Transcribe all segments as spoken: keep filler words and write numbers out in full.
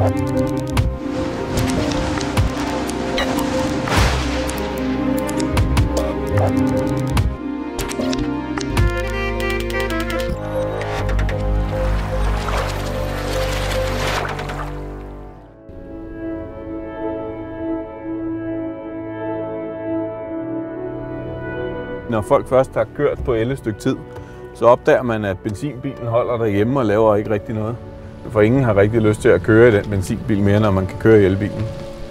Når folk først har kørt på el et stykke tid, så opdager man, at benzinbilen holder derhjemme og laver ikke rigtig noget. For ingen har rigtig lyst til at køre i den benzinbil mere, når man kan køre i elbilen.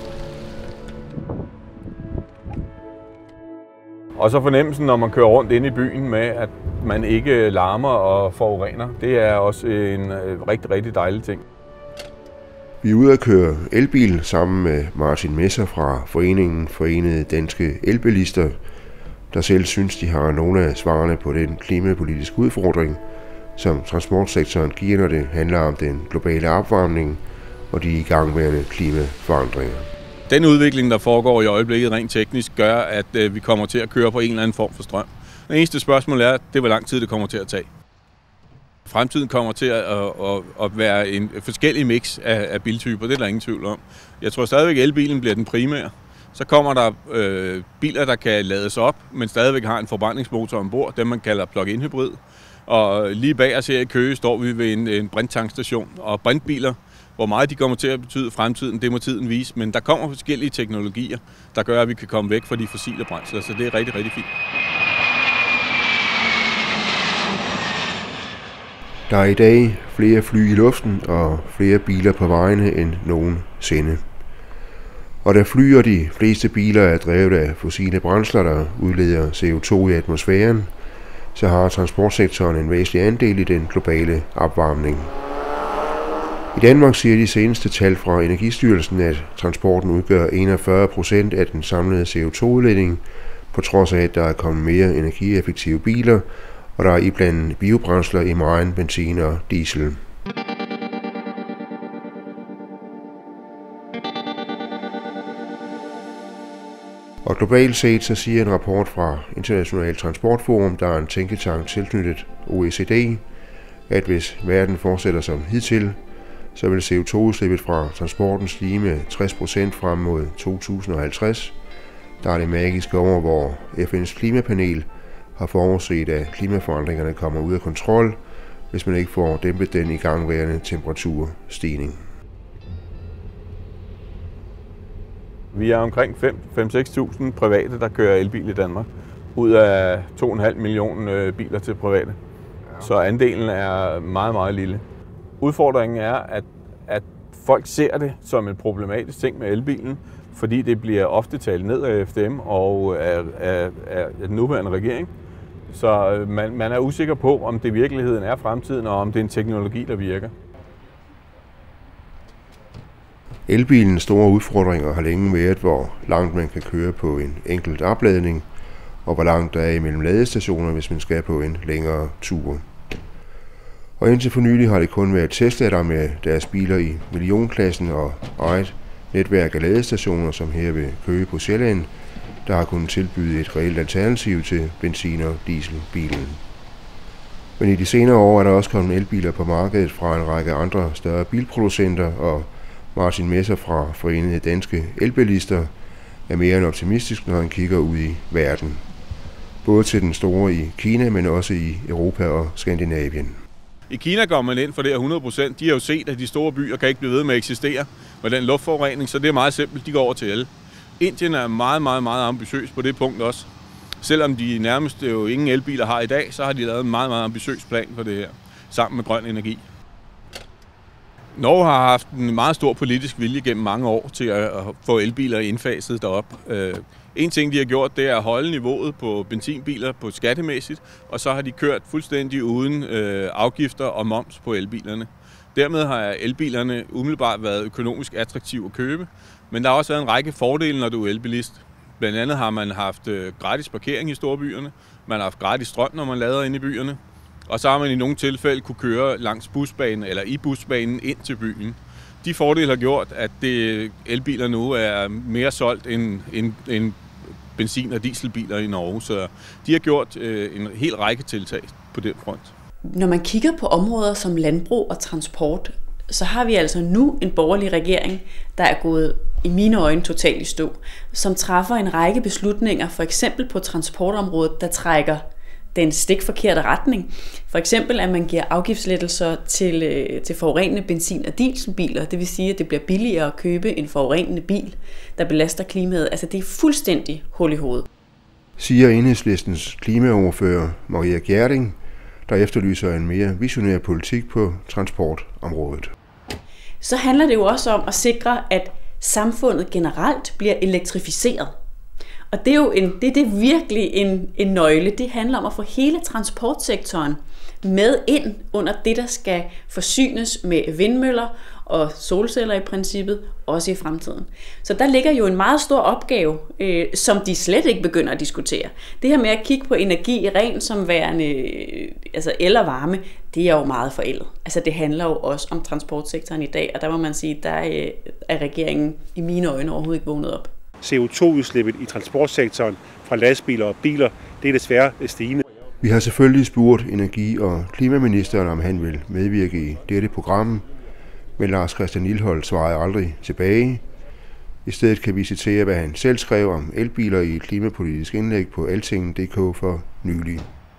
Og så fornemmelsen, når man kører rundt inde i byen med, at man ikke larmer og forurener, det er også en rigtig, rigtig dejlig ting. Vi er ude at køre elbil sammen med Martin Messer fra Foreningen Forenede Danske Elbilister, der selv synes, de har nogle af svarene på den klimapolitiske udfordring, som transportsektoren giver, når det handler om den globale opvarmning og de igangværende klimaforandringer. Den udvikling, der foregår i øjeblikket rent teknisk, gør, at vi kommer til at køre på en eller anden form for strøm. Det eneste spørgsmål er, det er, hvor lang tid det kommer til at tage. Fremtiden kommer til at, at, at være en forskellig mix af, af biltyper, det er der ingen tvivl om. Jeg tror stadigvæk, at elbilen bliver den primære. Så kommer der øh, biler, der kan lades op, men stadigvæk har en forbrændingsmotor ombord, dem man kalder plug-in hybrid. Og lige bag os her i Køge står vi ved en, en brinttanksstation, og brintbiler, hvor meget de kommer til at betyde i fremtiden, det må tiden vise. Men der kommer forskellige teknologier, der gør, at vi kan komme væk fra de fossile brændsler, så det er rigtig, rigtig fint. Der er i dag flere fly i luften og flere biler på vejene end nogensinde. Og da fly og de fleste biler er drevet af fossile brændsler, der udleder C O to i atmosfæren, så har transportsektoren en væsentlig andel i den globale opvarmning. I Danmark siger de seneste tal fra Energistyrelsen, at transporten udgør enogfyrre procent af den samlede C O to udledning, på trods af, at der er kommet mere energieffektive biler, og der er iblandet biobrændsler i megen benzin og diesel. Og globalt set så siger en rapport fra International Transportforum, der er en tænketank tilknyttet O E C D, at hvis verden fortsætter som hidtil, så vil C O to udslippet fra transporten stige med tres procent frem mod to tusind og halvtreds. Der er det magiske år, hvor F N's klimapanel har forudset, at klimaforandringerne kommer ud af kontrol, hvis man ikke får dæmpet den igangværende temperaturstigning. Vi er omkring fem til seks tusind private, der kører elbil i Danmark, ud af to komma fem millioner biler til private. Så andelen er meget, meget lille. Udfordringen er, at, at folk ser det som en problematisk ting med elbilen, fordi det bliver ofte talt ned af F D M og af, af, af den nuværende regering. Så man, man er usikker på, om det i virkeligheden er fremtiden, og om det er en teknologi, der virker. Elbilens store udfordringer har længe været, hvor langt man kan køre på en enkelt opladning, og hvor langt der er imellem ladestationer, hvis man skal på en længere tur. Og indtil for nylig har det kun været Tesla, der med deres biler i millionklassen og eget netværk af ladestationer, som her ved Køge på Sjælland, der har kunnet tilbyde et reelt alternativ til benzin- og dieselbilen. Men i de senere år er der også kommet elbiler på markedet fra en række andre større bilproducenter, og Martin Messer fra Forenede Danske Elbilister er mere end optimistisk, når han kigger ud i verden. Både til den store i Kina, men også i Europa og Skandinavien. I Kina går man ind for det her hundrede procent. De har jo set, at de store byer kan ikke blive ved med at eksistere med den luftforurening, så det er meget simpelt. De går over til el. Indien er meget, meget, meget ambitiøs på det punkt også. Selvom de nærmest jo ingen elbiler har i dag, så har de lavet en meget, meget ambitiøs plan for det her, sammen med grøn energi. Norge har haft en meget stor politisk vilje gennem mange år til at få elbiler indfaset derop. En ting, de har gjort, det er at holde niveauet på benzinbiler på skattemæssigt, og så har de kørt fuldstændig uden afgifter og moms på elbilerne. Dermed har elbilerne umiddelbart været økonomisk attraktive at købe, men der har også været en række fordele, når du er elbilist. Blandt andet har man haft gratis parkering i storbyerne, man har haft gratis strøm, når man lader inde i byerne, og så har man i nogle tilfælde kunne køre langs busbanen eller i busbanen ind til byen. De fordele har gjort, at det, elbiler nu er mere solgt end, end, end benzin- og dieselbiler i Norge, så de har gjort øh, en hel række tiltag på den front. Når man kigger på områder som landbrug og transport, så har vi altså nu en borgerlig regering, der er gået i mine øjne totalt i stå, som træffer en række beslutninger, for eksempel på transportområdet, der trækker den stikforkerte retning. For eksempel, at man giver afgiftslettelser til, til forurenende benzin- og dieselbiler. Det vil sige, at det bliver billigere at købe en forurenende bil, der belaster klimaet. Altså, det er fuldstændig hul i hovedet. Siger Enhedslistens klimaordfører Maria Gjerding, der efterlyser en mere visionær politik på transportområdet. Så handler det jo også om at sikre, at samfundet generelt bliver elektrificeret. Og det er jo en, det er det virkelig en, en nøgle. Det handler om at få hele transportsektoren med ind under det, der skal forsynes med vindmøller og solceller i princippet, også i fremtiden. Så der ligger jo en meget stor opgave, øh, som de slet ikke begynder at diskutere. Det her med at kigge på energi rent som værende, øh, altså el og varme, det er jo meget forældet. Altså det handler jo også om transportsektoren i dag, og der må man sige, der øh, er regeringen i mine øjne overhovedet ikke vågnet op. C O to udslippet i transportsektoren fra lastbiler og biler, det er desværre stigende. Vi har selvfølgelig spurgt energi- og klimaministeren, om han vil medvirke i dette program, men Lars Christian Lilleholt svarede aldrig tilbage. I stedet kan vi citere, hvad han selv skrev om elbiler i et klimapolitisk indlæg på Altinget punktum d k for nylig.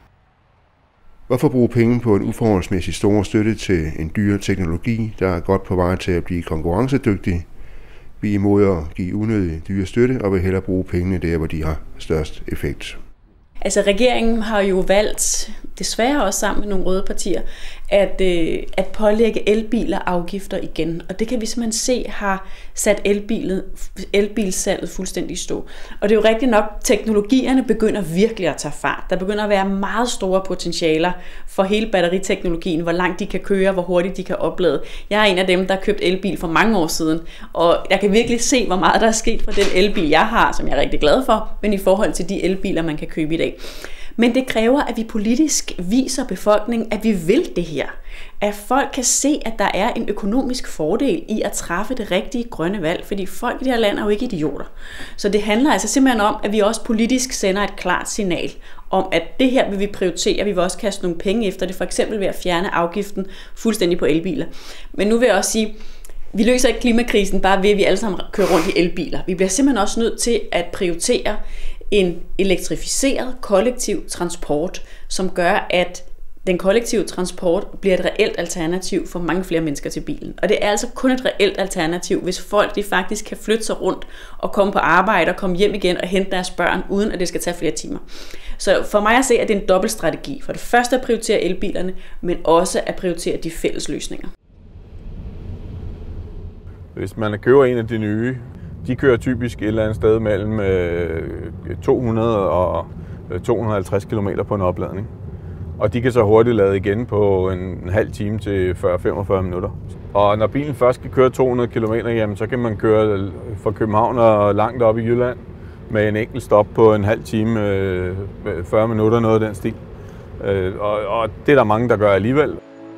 Hvorfor bruge penge på en uforholdsmæssig stor støtte til en dyr teknologi, der er godt på vej til at blive konkurrencedygtig? Vi er imod at give unødig dyre støtte og vil hellere bruge pengene der, hvor de har størst effekt. Altså regeringen har jo valgt, desværre også sammen med nogle røde partier, at, øh, at pålægge elbiler afgifter igen. Og det kan vi simpelthen se har sat elbilet, elbilsalget fuldstændig i stå. Og det er jo rigtigt nok, teknologierne begynder virkelig at tage fart. Der begynder at være meget store potentialer for hele batteriteknologien, hvor langt de kan køre, hvor hurtigt de kan oplade. Jeg er en af dem, der har købt elbil for mange år siden, og jeg kan virkelig se, hvor meget der er sket fra den elbil, jeg har, som jeg er rigtig glad for, men i forhold til de elbiler, man kan købe i dag. Men det kræver, at vi politisk viser befolkningen, at vi vil det her. At folk kan se, at der er en økonomisk fordel i at træffe det rigtige grønne valg, fordi folk i det her land er jo ikke idioter. Så det handler altså simpelthen om, at vi også politisk sender et klart signal om, at det her vil vi prioritere, vi vil også kaste nogle penge efter det, for eksempel ved at fjerne afgiften fuldstændig på elbiler. Men nu vil jeg også sige, vi løser ikke klimakrisen bare ved, at vi alle sammen kører rundt i elbiler. Vi bliver simpelthen også nødt til at prioritere en elektrificeret kollektiv transport, som gør, at den kollektive transport bliver et reelt alternativ for mange flere mennesker til bilen. Og det er altså kun et reelt alternativ, hvis folk de faktisk kan flytte sig rundt og komme på arbejde og komme hjem igen og hente deres børn, uden at det skal tage flere timer. Så for mig at se, at det er en dobbeltstrategi. For det første at prioritere elbilerne, men også at prioritere de fælles løsninger. Hvis man køber en af de nye, de kører typisk et eller andet sted mellem to hundrede og to hundrede og halvtreds kilometer på en opladning. Og de kan så hurtigt lade igen på en halv time til fyrre til femogfyrre minutter. Og når bilen først skal køre to hundrede kilometer, jamen, så kan man køre fra København og langt op i Jylland med en enkelt stop på en halv time, fyrre minutter, noget af den stil. Og, og det er der mange, der gør alligevel.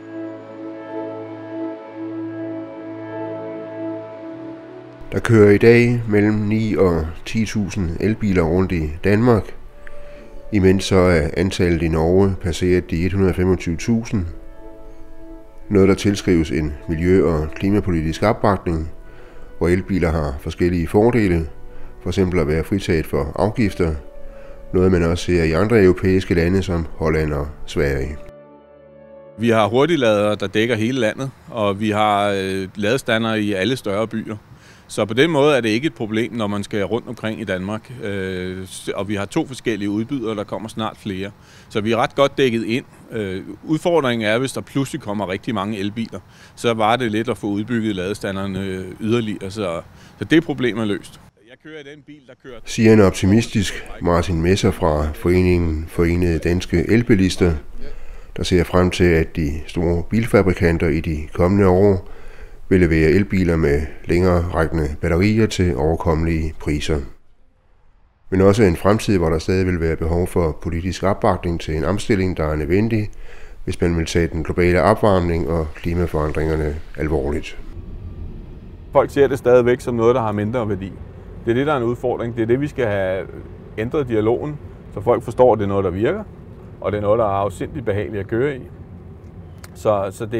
Der kører i dag mellem ni og ti tusind elbiler rundt i Danmark. Imens så er antallet i Norge passeret de et hundrede og femogtyve tusind. Noget, der tilskrives en miljø- og klimapolitisk opbakning, hvor elbiler har forskellige fordele, for eksempel at være fritaget for afgifter, noget man også ser i andre europæiske lande som Holland og Sverige. Vi har hurtigladere, der dækker hele landet, og vi har øh, ladestandere i alle større byer. Så på den måde er det ikke et problem, når man skal rundt omkring i Danmark. Øh, og vi har to forskellige udbydere, der kommer snart flere. Så vi er ret godt dækket ind. Øh, udfordringen er, hvis der pludselig kommer rigtig mange elbiler, så var det lidt at få udbygget ladestanderne yderligere. Så, så det problem er løst. Jeg kører i den bil, der kører... Siger en optimistisk Martin Messer fra Foreningen Forenede Danske Elbilister, der ser frem til, at de store bilfabrikanter i de kommende år vil levere elbiler med længere rækkende batterier til overkommelige priser. Men også en fremtid, hvor der stadig vil være behov for politisk opbakning til en omstilling, der er nødvendig, hvis man vil tage den globale opvarmning og klimaforandringerne alvorligt. Folk ser det stadigvæk som noget, der har mindre værdi. Det er det, der er en udfordring. Det er det, vi skal have ændret dialogen, så folk forstår, at det er noget, der virker, og det er noget, der er afsindigt behageligt at køre i. Så, så det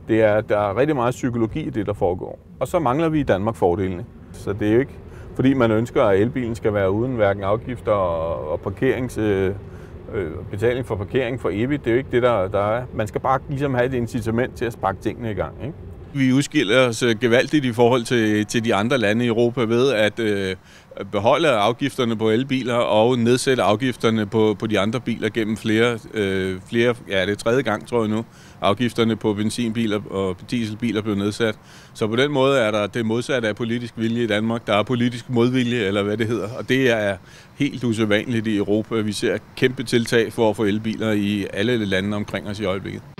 Det er, der er rigtig meget psykologi i det, der foregår. Og så mangler vi i Danmark fordelene. Så det er jo ikke, fordi man ønsker, at elbilen skal være uden hverken afgifter og, og parkerings, øh, betaling for parkering for evigt. Det er jo ikke det, der, der er. Man skal bare ligesom have et incitament til at sparke tingene i gang, ikke? Vi udskiller os gevaldigt i forhold til, til de andre lande i Europa ved at øh, beholde afgifterne på elbiler og nedsætte afgifterne på, på de andre biler gennem flere, øh, flere, ja det er tredje gang tror jeg nu, afgifterne på benzinbiler og dieselbiler blev nedsat. Så på den måde er der det modsatte af politisk vilje i Danmark. Der er politisk modvilje, eller hvad det hedder, og det er helt usædvanligt i Europa. Vi ser kæmpe tiltag for at få elbiler i alle lande omkring os i øjeblikket.